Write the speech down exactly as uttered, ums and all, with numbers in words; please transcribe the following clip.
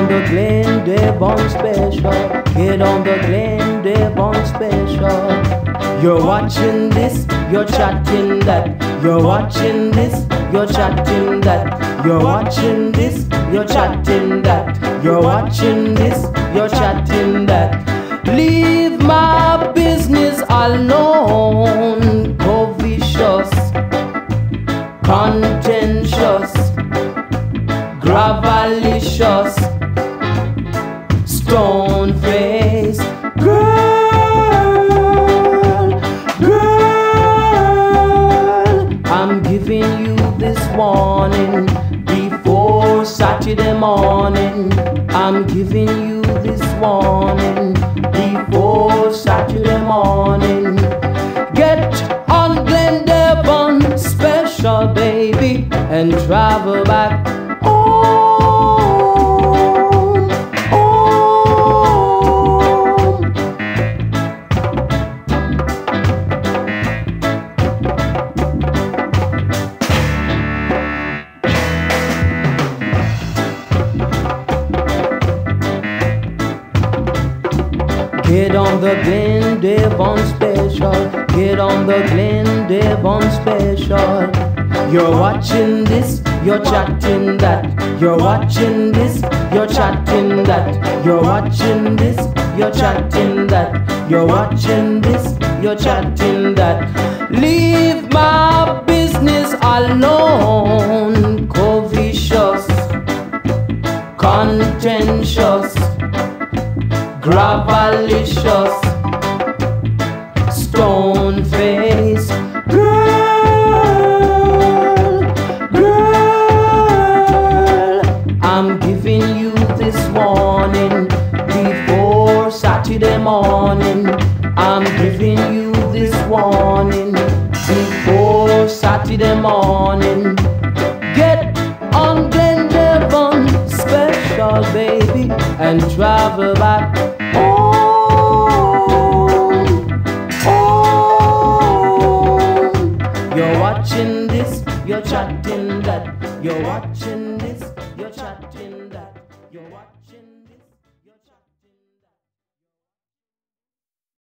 the Glen Devon special. Get on the Glen Devon special. You're watching this, you're chatting that. You're watching this, you're chatting that. You're watching this, you're chatting that. You're watching this, you're chatting that. Leave my business alone. Covetous, contentious, gravelicious, stone face. Girl, girl, I'm giving you this warning before Saturday morning. I'm giving you this warning before Saturday morning. Get on Glen Devon special, baby, and travel back home, home. Get on the Glen Devon special. Get on the Glen Devon special. You're watching this, you're chatting that. You're watching this, you're chatting that. You're watching this, you're chatting that. You're watching this, you're chatting that. Leave my business alone. Covetous, contentious, gravelicious, stone face. Girl, girl, I'm giving you this warning before Saturday morning. I'm giving you this warning before Saturday morning. Get on Glen Devon special, baby, and travel back home, home. You're watching this, you're chatting that. You're watching this, you're chatting that. You're watching